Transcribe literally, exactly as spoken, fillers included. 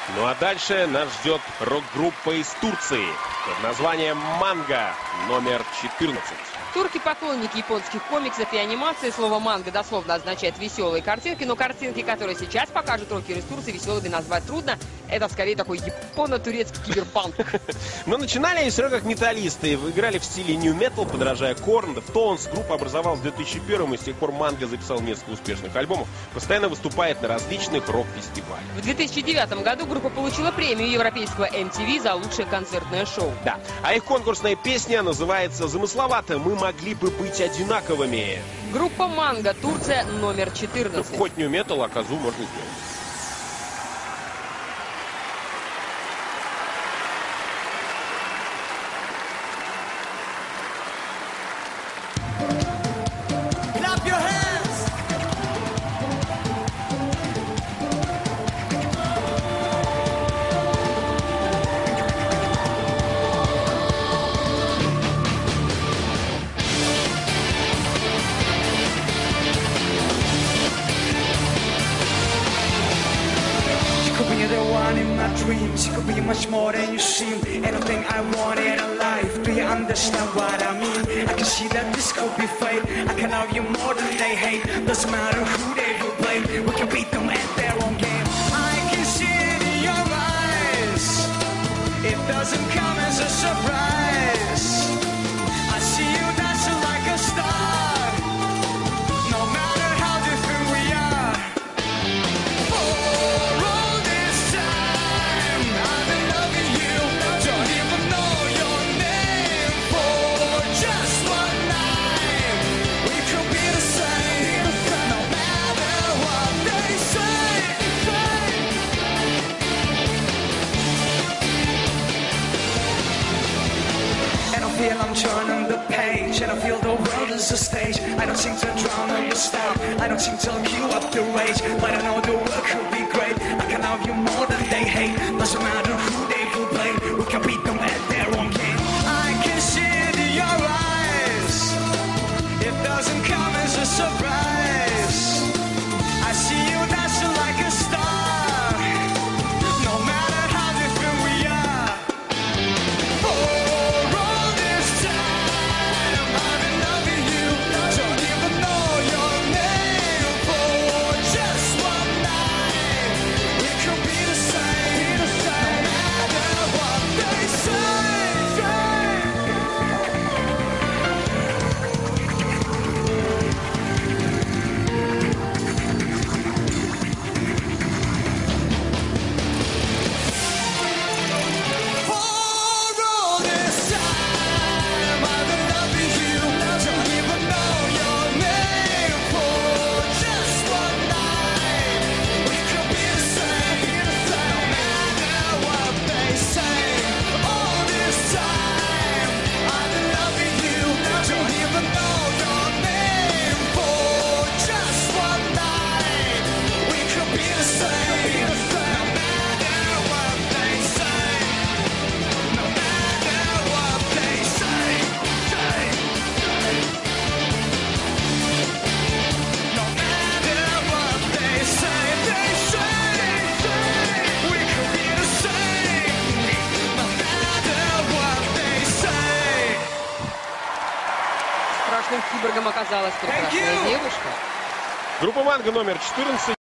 Ну а дальше нас ждет рок-группа из Турции под названием «Манга» номер четырнадцать. Турки — поклонники японских комиксов и анимации. Слово «манга» дословно означает «веселые картинки», но картинки, которые сейчас покажут рокеры из Турции, веселыми назвать трудно. Это скорее такой японо-турецкий киберпанк. Но начинали они все равно как металлисты. Играли в стиле New Metal, подражая Korn, Deftones. Группа образовалась в две тысячи первом, и с тех пор «Манга» записал несколько успешных альбомов. Постоянно выступает на различных рок-фестивалях. В две тысячи девятом году группа получила премию европейского эм ти ви за лучшее концертное шоу. Да. А их конкурсная песня называется замысловато «Мы могли бы быть одинаковыми». Группа «Манга», Турция, номер четырнадцать. Хоть New Metal, а козу можно сделать. In my dreams, you could be much more than you seem. Anything I want in a life, do you understand what I mean? I can see that this could be fate. I can love you more than they hate. Doesn't matter who they will blame. We can beat them at their own game. I can see it in your eyes. It doesn't come as a surprise. I see you dancing like a star. No matter how different we are. For all this time I've been loving you. Don't even know your name. For just one night we could be the same. No matter what they say. And I feel I'm turning the page, and I feel the world is a stage. I don't seem to drown on your style, I don't seem to cue up the rage, but I know the world could be great. I can love you more than they hate. Doesn't matter who they will blame. We can beat them at their own game. I can see it in your eyes. It doesn't come as a surprise. I see you dancing like a star. No matter how different we are. For all this time I've been loving you. Don't even know your name. For just one night we could be the same. No matter what they say. For all this time I've been loving you. Don't even know your name. For just one night we could be the same. No matter what they say. All this time I've been loving you. Don't even know your name. For just one night we could be the same. No matter what they say. No matter what they say. Say. No matter what they say. They say. We could be the same. No matter what they say. Страшным киборгом оказалась прекрасная девушка. Группа «Манга» номер четырнадцать.